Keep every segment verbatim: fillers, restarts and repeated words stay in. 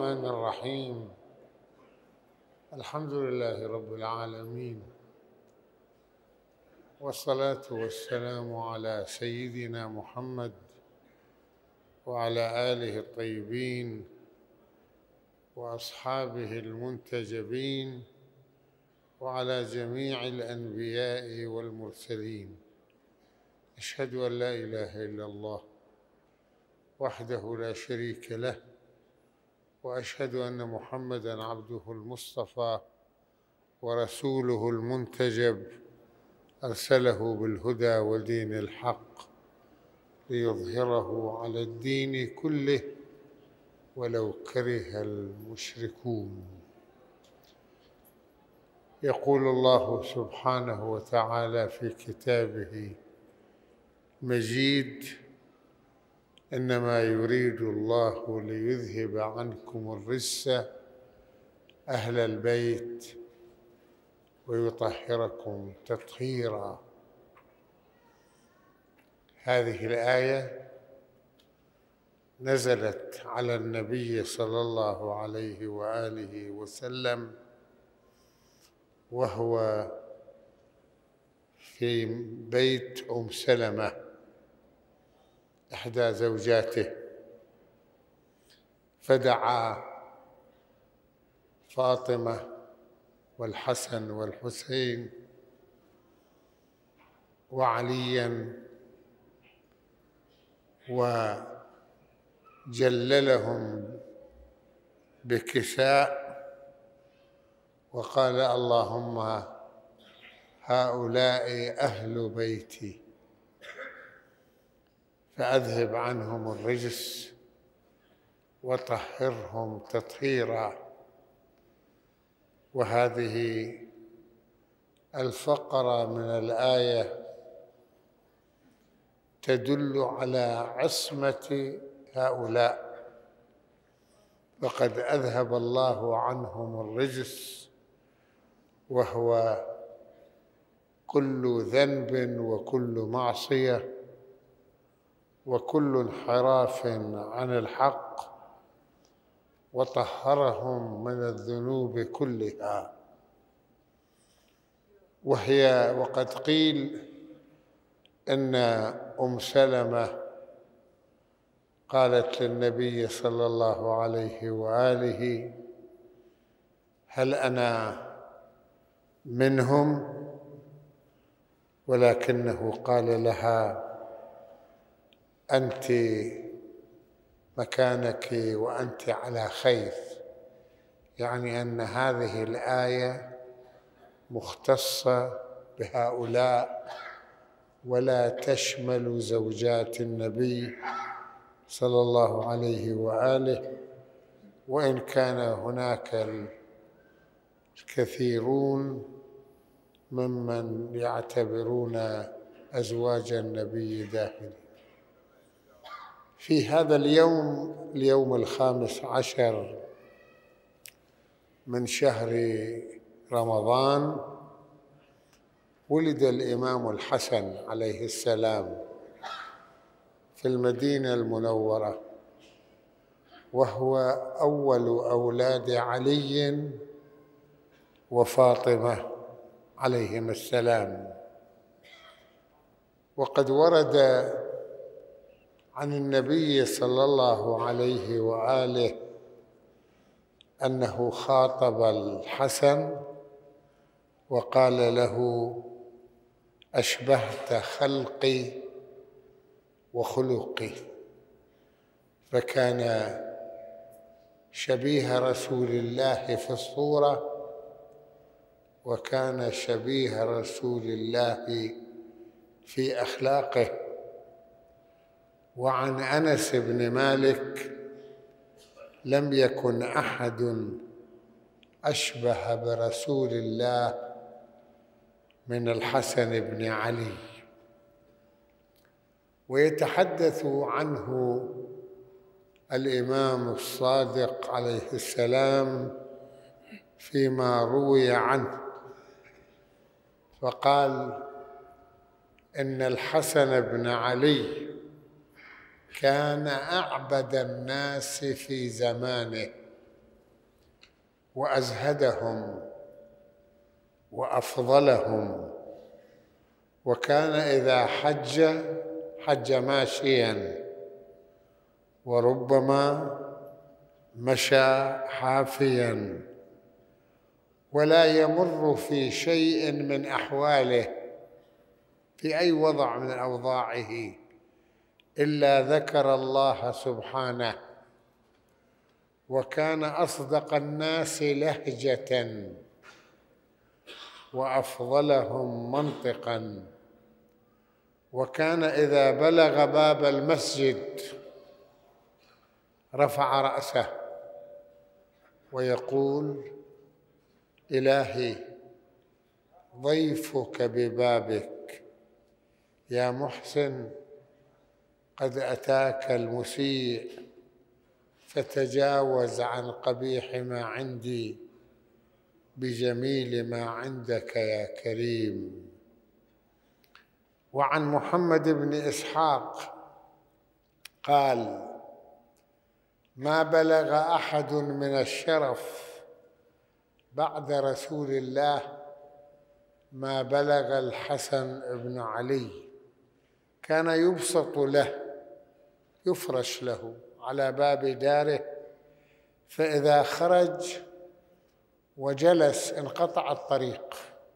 الرحمن الرحيم. الحمد لله رب العالمين، والصلاة والسلام على سيدنا محمد وعلى آله الطيبين وأصحابه المنتجبين وعلى جميع الأنبياء والمرسلين. أشهد أن لا إله إلا الله وحده لا شريك له، وأشهد أن محمدًا عبده المصطفى ورسوله المنتجب، أرسله بالهدى ودين الحق ليظهره على الدين كله ولو كره المشركون. يقول الله سبحانه وتعالى في كتابه المجيد: إنما يريد الله ليذهب عنكم الرجس أهل البيت ويطهركم تطهيرا. هذه الآية نزلت على النبي صلى الله عليه وآله وسلم وهو في بيت أم سلمة إحدى زوجاته، فدعا فاطمة والحسن والحسين وعلياً وجللهم بكساء وقال: اللهم هؤلاء أهل بيتي فأذهب عنهم الرجس وطهرهم تطهيرا. وهذه الفقرة من الآية تدل على عصمة هؤلاء، فقد أذهب الله عنهم الرجس، وهو كل ذنب وكل معصية وكل انحراف عن الحق، وطهرهم من الذنوب كلها. وهي وقد قيل إن أم سلمة قالت للنبي صلى الله عليه وآله: هل أنا منهم؟ ولكنه قال لها: أنت مكانك وأنت على خير، يعني أن هذه الآية مختصة بهؤلاء ولا تشمل زوجات النبي صلى الله عليه وآله، وإن كان هناك الكثيرون ممن يعتبرون أزواج النبي داخلين. في هذا اليوم، اليوم الخامس عشر من شهر رمضان، ولد الإمام الحسن عليه السلام في المدينة المنورة، وهو أول أولاد علي وفاطمة عليهما السلام. وقد ورد عن النبي صلى الله عليه وآله أنه خاطب الحسن وقال له: أشبهت خلقي وخلقي. فكان شبيه رسول الله في الصورة، وكان شبيه رسول الله في أخلاقه. وعن أنس بن مالك: لم يكن أحد أشبه برسول الله من الحسن بن علي. ويتحدث عنه الإمام الصادق عليه السلام فيما روي عنه، فقال: إن الحسن بن علي كان أعبد الناس في زمانه، وأزهدهم وأفضلهم، وكان إذا حج حج ماشيا، وربما مشى حافيا، ولا يمر في شيء من أحواله في أي وضع من أوضاعه إلا ذكر الله سبحانه، وكان أصدق الناس لهجة وأفضلهم منطقا، وكان إذا بلغ باب المسجد رفع رأسه ويقول: إلهي ضيفك ببابك، يا محسن قد أتاك المسيء فتجاوز عن قبيح ما عندي بجميل ما عندك يا كريم. وعن محمد بن إسحاق قال: ما بلغ أحد من الشرف بعد رسول الله ما بلغ الحسن بن علي، كان يبسط له، يفرش له على باب داره، فإذا خرج وجلس انقطع الطريق،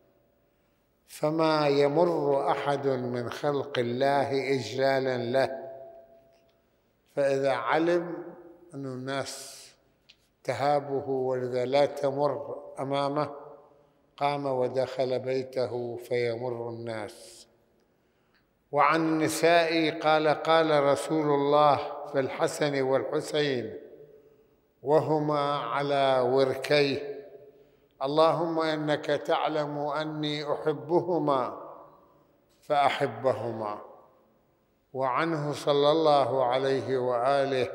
فما يمر أحد من خلق الله إجلالا له، فإذا علم أن الناس تهابه ولذا لا تمر أمامه قام ودخل بيته فيمر الناس. وعن النساء قال: قال رسول الله في الحسن والحسين وهما على وركيه: اللهم إنك تعلم أني أحبهما فأحبهما. وعنه صلى الله عليه وآله: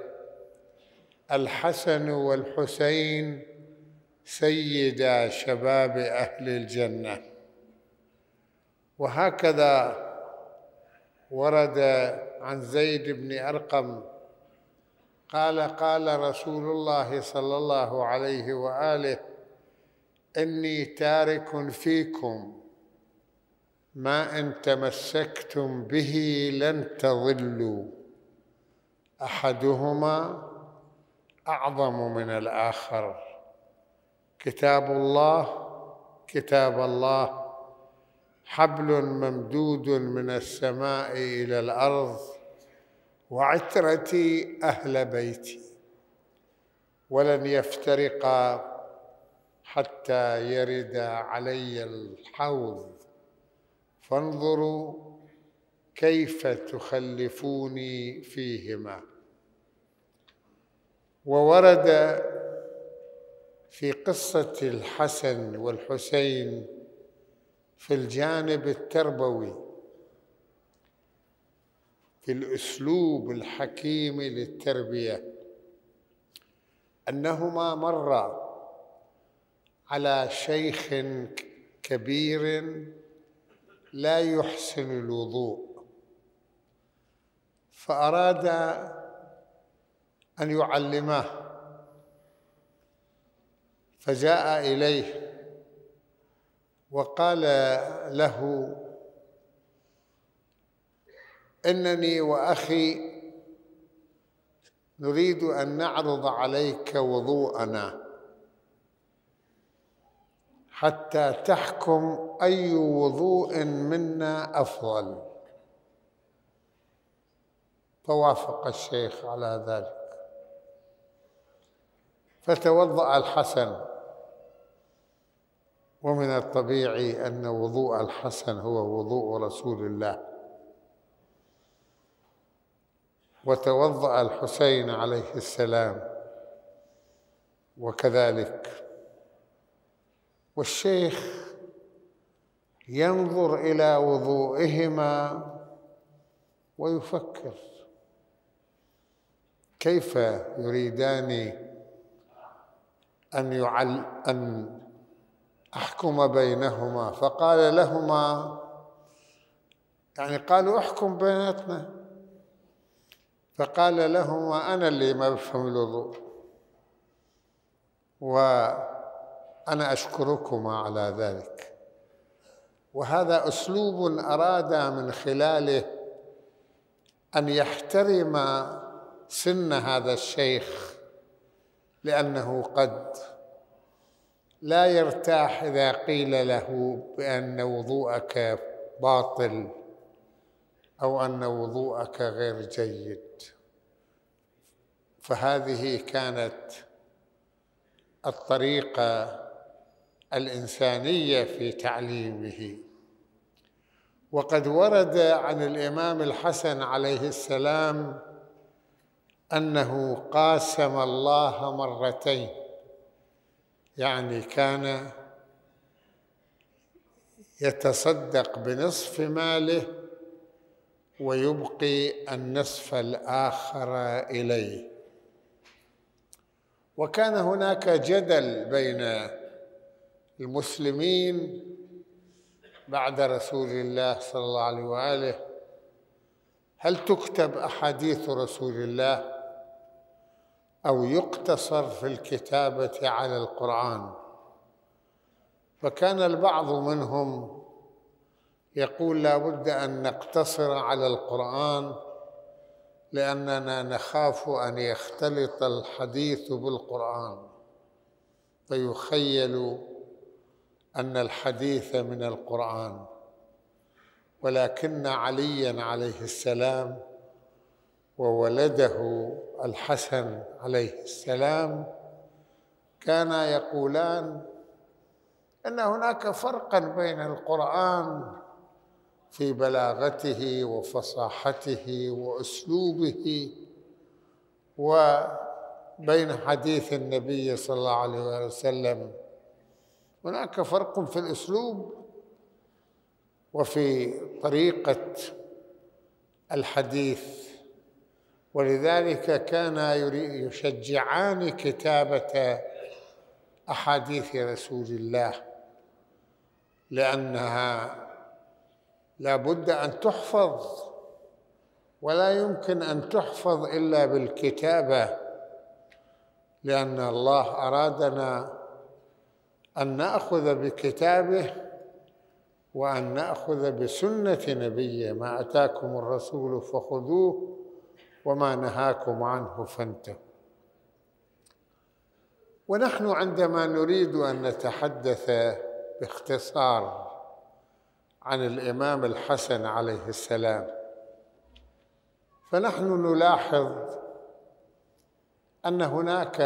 الحسن والحسين سيدا شباب أهل الجنة. وهكذا ورد عن زيد بن أرقم قال: قال رسول الله صلى الله عليه وآله: إني تارك فيكم ما إن تمسكتم به لن تضلوا، أحدهما أعظم من الآخر، كتاب الله كتاب الله حبل ممدود من السماء إلى الأرض، وعترتي أهل بيتي، ولن يفترقا حتى يرد علي الحوض، فانظروا كيف تخلفوني فيهما. وورد في قصة الحسن والحسين في الجانب التربوي، في الأسلوب الحكيم للتربية، أنهما مرا على شيخ كبير لا يحسن الوضوء، فأراد أن يعلمه، فجاء إليه وقال له: إنني وأخي نريد أن نعرض عليك وضوءنا حتى تحكم أي وضوء منا أفضل. فوافق الشيخ على ذلك، فتوضأ الحسن، ومن الطبيعي أن وضوء الحسن هو وضوء رسول الله، وتوضأ الحسين عليه السلام وكذلك. والشيخ ينظر إلى وضوئهما ويفكر كيف يريدان أن يعل أن أحكم بينهما، فقال لهما، يعني قالوا: احكم بيناتنا، فقال لهما: أنا اللي ما بفهم الوضوء، أنا أشكركما على ذلك. وهذا أسلوب أراد من خلاله أن يحترم سن هذا الشيخ، لأنه قد لا يرتاح إذا قيل له بأن وضوءك باطل أو أن وضوءك غير جيد. فهذه كانت الطريقة الإنسانية في تعليمه. وقد ورد عن الإمام الحسن عليه السلام أنه قاسم الله مرتين، يعني كان يتصدق بنصف ماله ويبقي النصف الآخر إليه. وكان هناك جدل بين المسلمين بعد رسول الله صلى الله عليه وآله، هل تكتب أحاديث رسول الله أو يقتصر في الكتابة على القرآن؟ فكان البعض منهم يقول لا بد أن نقتصر على القرآن، لأننا نخاف أن يختلط الحديث بالقرآن فيخيل أن الحديث من القرآن. ولكن علياً عليه السلام وولده الحسن عليه السلام كانا يقولان أن هناك فرقاً بين القرآن في بلاغته وفصاحته وأسلوبه وبين حديث النبي صلى الله عليه وسلم. هناك فرق في الأسلوب وفي طريقة الحديث، ولذلك كانا يشجعان كتابة أحاديث رسول الله، لأنها لا بد أن تحفظ، ولا يمكن أن تحفظ إلا بالكتابة، لأن الله أرادنا أن نأخذ بكتابه وأن نأخذ بسنة نبيه. ما أتاكم الرسول فخذوه وما نهاكم عنه فانتهوا. ونحن عندما نريد أن نتحدث باختصار عن الإمام الحسن عليه السلام، فنحن نلاحظ أن هناك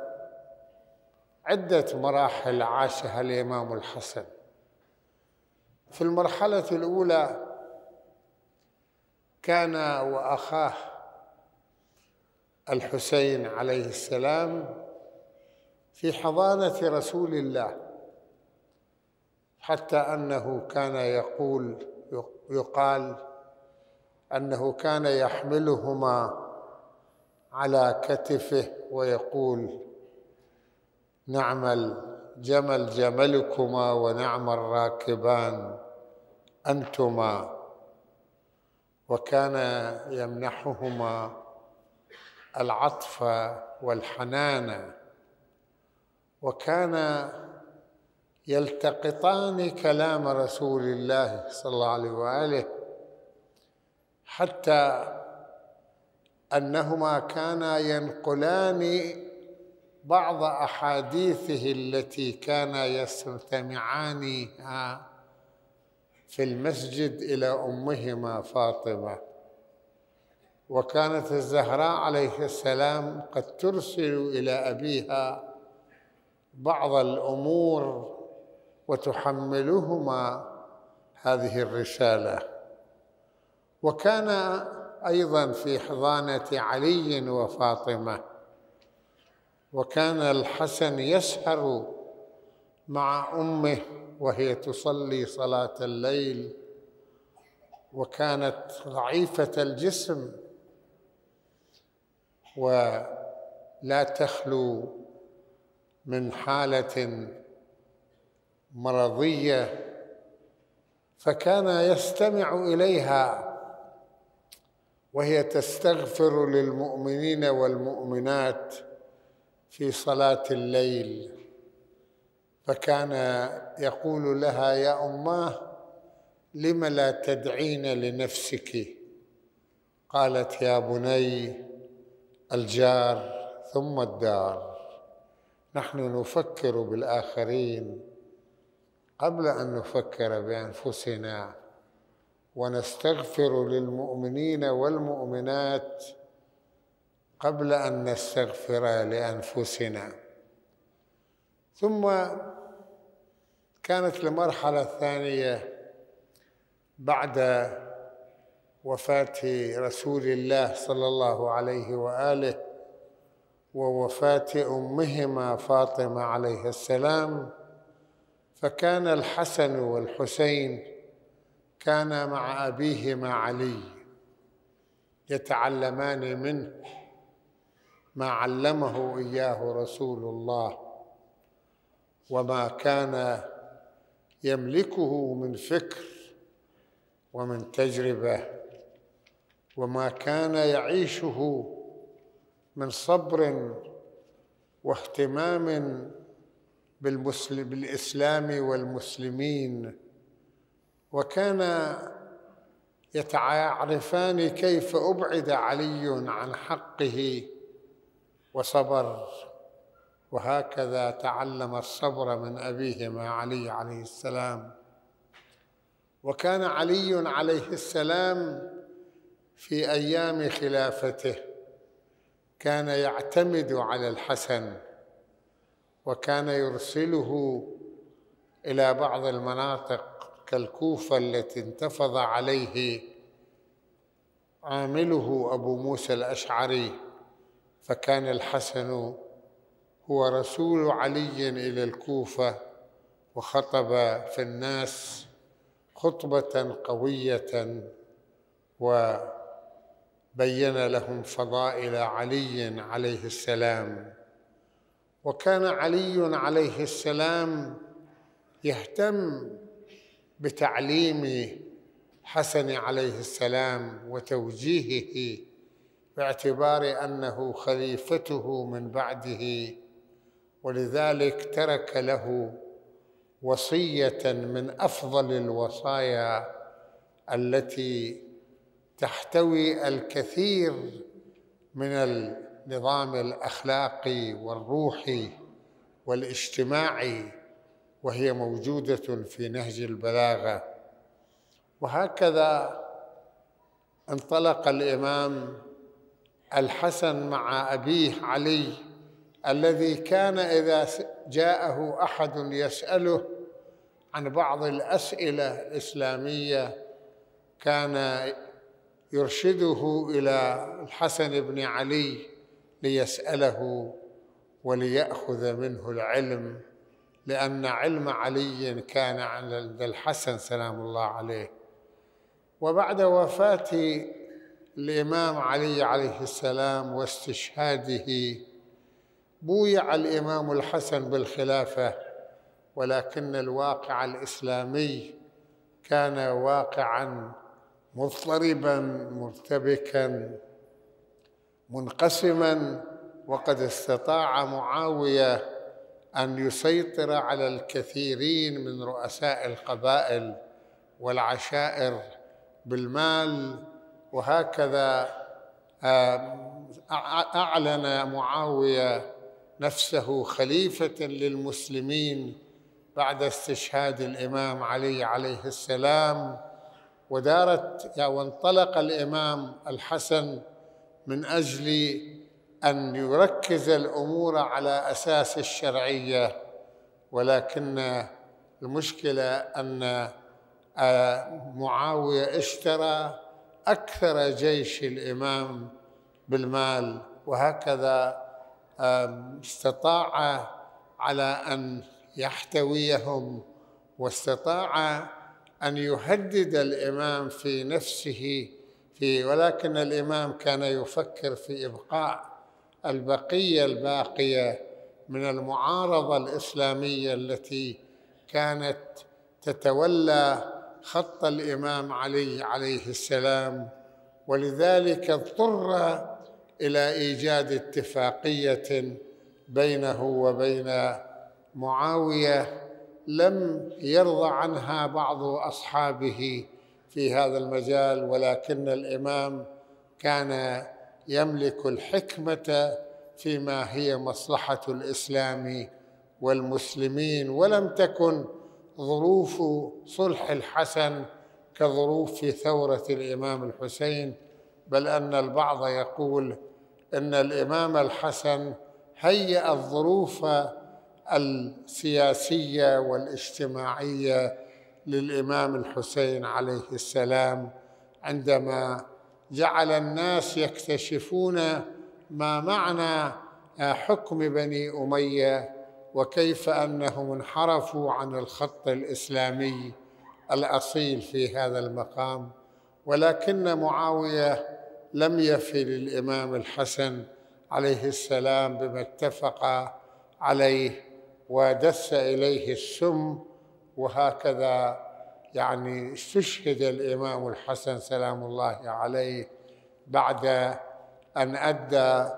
عدة مراحل عاشها الإمام الحسن. في المرحلة الأولى كان وأخاه الحسين عليه السلام في حضانة رسول الله، حتى أنه كان يقول يقال أنه كان يحملهما على كتفه ويقول نعم الجمل جملكما ونعم الراكبان أنتما، وكان يمنحهما العطف والحنان، وكان يلتقطان كلام رسول الله صلى الله عليه وآله، حتى أنهما كانا ينقلان بعض أحاديثه التي كانا يستمعانها في المسجد إلى أمهما فاطمة. وكانت الزهراء عليه السلام قد ترسل إلى أبيها بعض الأمور وتحملهما هذه الرسالة. وكان أيضاً في حضانة علي وفاطمة، وكان الحسن يسهر مع أمه وهي تصلي صلاة الليل، وكانت ضعيفة الجسم ولا تخلو من حالة مرضية، فكان يستمع إليها وهي تستغفر للمؤمنين والمؤمنات في صلاة الليل، فكان يقول لها: يا أماه، لم لا تدعين لنفسك؟ قالت: يا بني، الجار ثم الدار. نحن نفكر بالآخرين قبل أن نفكر بأنفسنا، ونستغفر للمؤمنين والمؤمنات قبل أن نستغفر لأنفسنا. ثم كانت المرحلة الثانية بعد وفاة رسول الله صلى الله عليه وآله ووفاة أمهما فاطمة عليه السلام، فكان الحسن والحسين كانا مع أبيهما علي يتعلمان منه ما علمه إياه رسول الله، وما كان يملكه من فكر ومن تجربة، وما كان يعيشه من صبر واهتمام بالمسلم بالإسلام والمسلمين. وكان يتعارفان كيف أبعد علي عن حقه وصبر، وهكذا تعلم الصبر من أبيهما علي عليه السلام. وكان علي عليه السلام في أيام خلافته كان يعتمد على الحسن، وكان يرسله إلى بعض المناطق كالكوفة التي انتفض عليه عامله أبو موسى الأشعري، فكان الحسن هو رسول علي إلى الكوفة، وخطب في الناس خطبة قوية وبين لهم فضائل علي عليه السلام. وكان علي عليه السلام يهتم بتعليم حسن عليه السلام وتوجيهه، باعتبار أنه خليفته من بعده، ولذلك ترك له وصية من أفضل الوصايا التي تحتوي الكثير من النظام الأخلاقي والروحي والاجتماعي، وهي موجودة في نهج البلاغة. وهكذا انطلق الإمام الحسن مع أبيه علي، الذي كان إذا جاءه أحد يسأله عن بعض الأسئلة الإسلامية كان يرشده إلى الحسن بن علي ليسأله وليأخذ منه العلم، لأن علم علي كان عند الحسن سلام الله عليه. وبعد وفاة الإمام علي عليه السلام واستشهاده بويع الإمام الحسن بالخلافة، ولكن الواقع الإسلامي كان واقعاً مضطرباً مرتبكاً منقسماً، وقد استطاع معاوية أن يسيطر على الكثيرين من رؤساء القبائل والعشائر بالمال. وهكذا أعلن معاوية نفسه خليفة للمسلمين بعد استشهاد الإمام علي عليه السلام. ودارت وانطلق الإمام الحسن من أجل أن يركز الأمور على أساس الشرعية، ولكن المشكلة أن معاوية اشترى أكثر جيش الإمام بالمال، وهكذا استطاع على أن يحتويهم، واستطاع أن يهدد الإمام في نفسه في ولكن الإمام كان يفكر في إبقاء البقية الباقية من المعارضة الإسلامية التي كانت تتولى خط الإمام علي عليه السلام. ولذلك اضطر إلى إيجاد اتفاقية بينه وبين معاوية لم يرضى عنها بعض أصحابه في هذا المجال، ولكن الإمام كان يملك الحكمة فيما هي مصلحة الإسلام والمسلمين، ولم تكن ظروف صلح الحسن كظروف ثورة الإمام الحسين، بل أن البعض يقول إن الإمام الحسن هيأ الظروف السياسية والاجتماعية للإمام الحسين عليه السلام، عندما جعل الناس يكتشفون ما معنى حكم بني أمية وكيف أنهم انحرفوا عن الخط الإسلامي الأصيل في هذا المقام. ولكن معاوية لم يف للإمام الحسن عليه السلام بما اتفق عليه ودس إليه السم، وهكذا يعني استشهد الإمام الحسن سلام الله عليه بعد أن أدى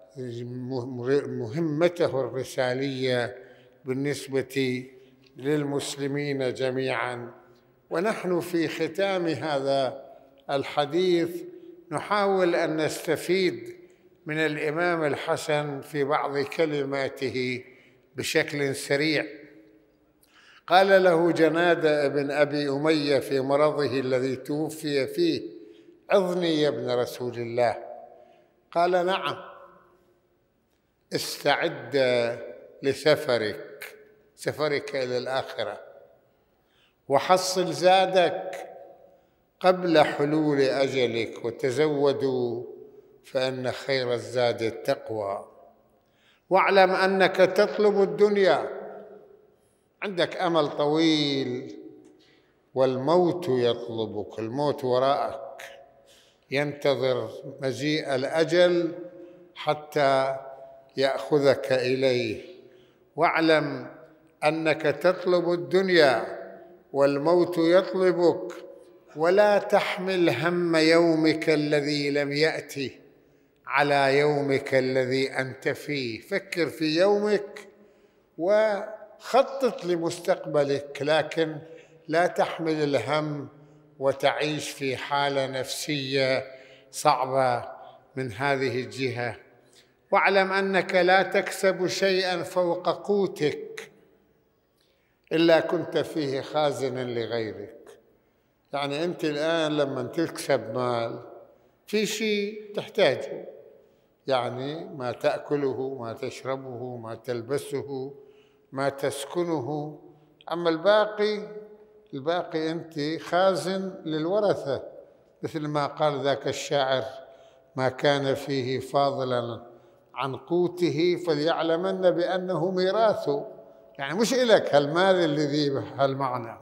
مهمته الرسالية بالنسبة للمسلمين جميعاً. ونحن في ختام هذا الحديث نحاول أن نستفيد من الإمام الحسن في بعض كلماته بشكل سريع. قال له جنادة بن أبي أمية في مرضه الذي توفي فيه: عظني يا ابن رسول الله. قال: نعم، استعد لسفرك، سفرك إلى الآخرة، وحصل زادك قبل حلول أجلك، وتزودوا فإن خير الزاد التقوى، واعلم أنك تطلب الدنيا، عندك أمل طويل، والموت يطلبك، الموت وراءك ينتظر مجيء الأجل حتى يأخذك إليه. واعلم أنك تطلب الدنيا والموت يطلبك، ولا تحمل هم يومك الذي لم يأتي على يومك الذي أنت فيه. فكر في يومك وخطط لمستقبلك، لكن لا تحمل الهم وتعيش في حالة نفسية صعبة من هذه الجهة. واعلم أنك لا تكسب شيئاً فوق قوتك إلا كنت فيه خازناً لغيرك. يعني أنت الآن لما تكسب مال في شيء تحتاجه، يعني ما تأكله، ما تشربه، ما تلبسه، ما تسكنه. أما الباقي الباقي أنت خازن للورثة، مثل ما قال ذاك الشاعر: ما كان فيه فاضلاً عن قوته فليعلمن بأنه ميراثه. يعني مش إلك هالمال الذي بهالمعنى.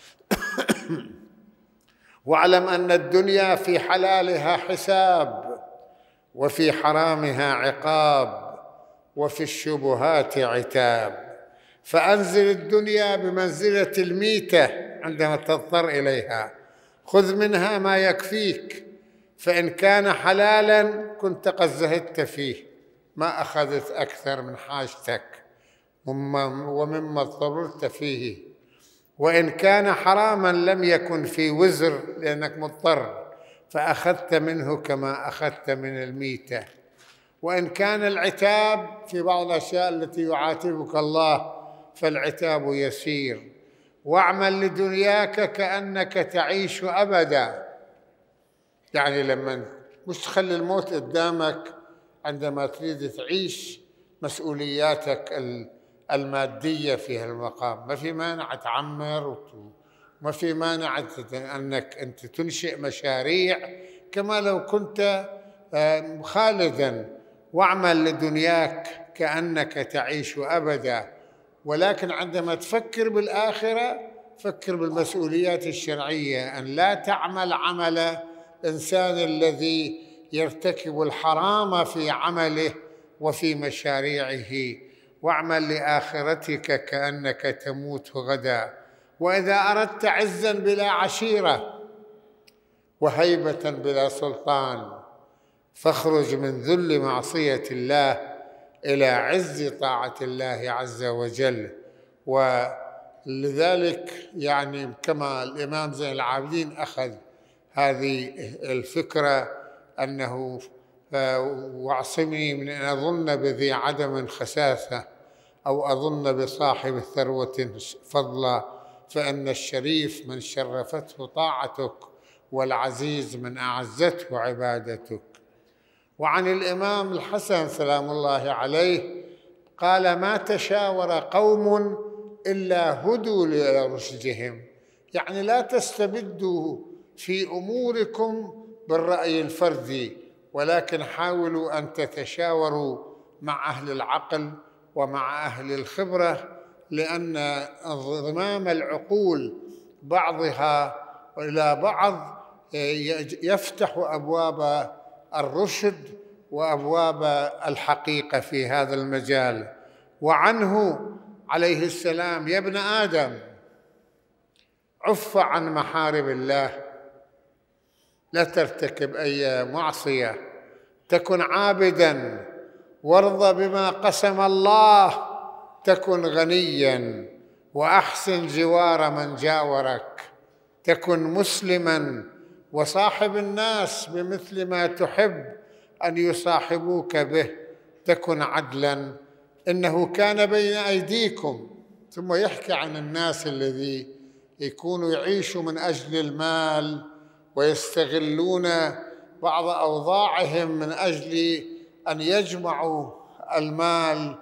واعلم أن الدنيا في حلالها حساب، وفي حرامها عقاب، وفي الشبهات عتاب. فأنزل الدنيا بمنزلة الميتة عندما تضطر إليها، خذ منها ما يكفيك، فإن كان حلالاً كنت قد زهدت فيه، ما أخذت أكثر من حاجتك ومما اضطررت فيه، وإن كان حراماً لم يكن في وزر لأنك مضطر، فأخذت منه كما أخذت من الميتة. وإن كان العتاب في بعض الأشياء التي يعاتبك الله فالعتاب يسير. واعمل لدنياك كأنك تعيش أبداً، يعني لما مش تخلي الموت قدامك عندما تريد تعيش مسؤولياتك المادية في هالمقام. ما في مانع تعمر، وما في مانع أنك أنت تنشئ مشاريع كما لو كنت خالداً. واعمل لدنياك كأنك تعيش أبداً، ولكن عندما تفكر بالآخرة فكر بالمسؤوليات الشرعية، أن لا تعمل عمل الإنسان الذي يرتكب الحرام في عمله وفي مشاريعه. واعمل لآخرتك كأنك تموت غدا. وإذا أردت عزاً بلا عشيرة وهيبة بلا سلطان فاخرج من ذل معصية الله إلى عز طاعة الله عز وجل. ولذلك يعني كما الإمام زين العابدين أخذ هذه الفكرة أنه واعصمني من أن أظن بذي عدم خساسة أو أظن بصاحب ثروة فضلا، فإن الشريف من شرفته طاعتك، والعزيز من أعزته عبادتك. وعن الإمام الحسن سلام الله عليه قال: ما تشاور قوم إلا هدوا لرشدهم، يعني لا تستبدوا في أموركم بالرأي الفردي، ولكن حاولوا أن تتشاوروا مع أهل العقل ومع أهل الخبرة، لأن انضمام العقول بعضها إلى بعض يفتح أبواب الرشد وأبواب الحقيقة في هذا المجال. وعنه عليه السلام: يا ابن آدم عف عن محارم الله، لا ترتكب أي معصية، تكن عابداً، وارض بما قسم الله، تكن غنياً، وأحسن جوار من جاورك، تكن مسلماً، وصاحب الناس بمثل ما تحب أن يصاحبوك به، تكن عدلاً، إنه كان بين أيديكم. ثم يحكي عن الناس الذي يكونوا يعيشوا من أجل المال ويستغلون بعض أوضاعهم من أجل أن يجمعوا المال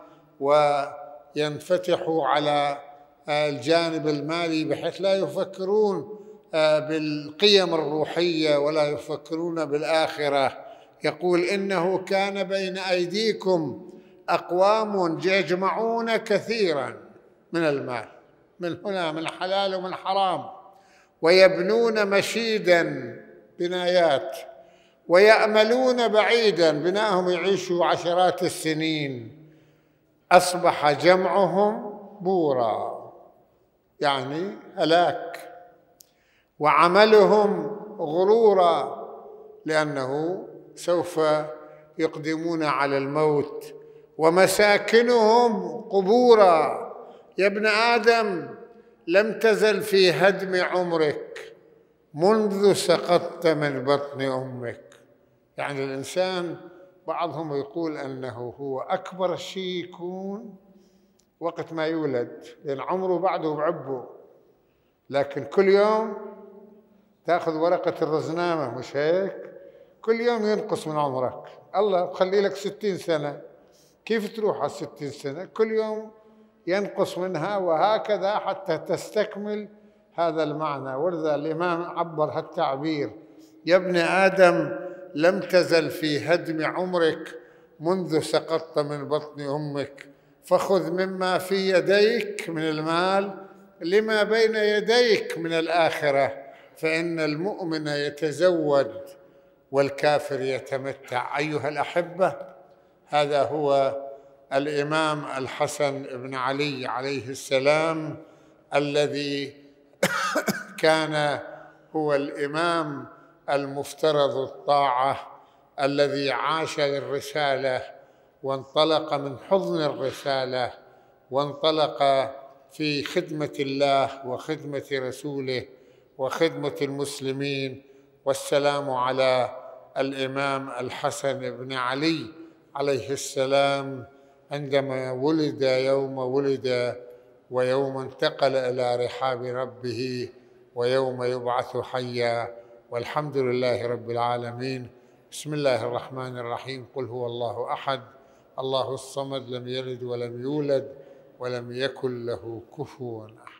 وينفتحوا على الجانب المالي، بحيث لا يفكرون بالقيم الروحية ولا يفكرون بالآخرة. يقول: إنه كان بين أيديكم أقوام يجمعون كثيراً من المال، من هنا من حلال ومن حرام، ويبنون مشيداً بنايات، ويأملون بعيداً بناهم يعيشوا عشرات السنين، أصبح جمعهم بورا، يعني هلاك، وعملهم غرورا، لأنه سوف يقدمون على الموت، ومساكنهم قبورا. يا ابن آدم لم تزل في هدم عمرك منذ سقطت من بطن أمك. يعني الإنسان بعضهم يقول أنه هو أكبر شيء يكون وقت ما يولد، لأن عمره بعده بعبه، لكن كل يوم تأخذ ورقة الرزنامة، مش هيك؟ كل يوم ينقص من عمرك. الله خلي لك ستين سنة، كيف تروح على الستين سنة؟ كل يوم ينقص منها، وهكذا حتى تستكمل هذا المعنى. ولذا الإمام عبر هالتعبير: يا ابن آدم لم تزل في هدم عمرك منذ سقطت من بطن أمك، فخذ مما في يديك من المال لما بين يديك من الآخرة، فإن المؤمن يتزود والكافر يتمتع. أيها الأحبة، هذا هو الإمام الحسن بن علي عليه السلام، الذي كان هو الإمام المفترض الطاعة، الذي عاش للرسالة وانطلق من حضن الرسالة، وانطلق في خدمة الله وخدمة رسوله وخدمة المسلمين. والسلام على الإمام الحسن بن علي عليه السلام عندما ولد، يوم ولد، ويوم انتقل إلى رحاب ربه، ويوم يبعث حيا. والحمد لله رب العالمين. بسم الله الرحمن الرحيم. قل هو الله أحد الله الصمد، لم يلد ولم يولد ولم يكن له كفوا أحد.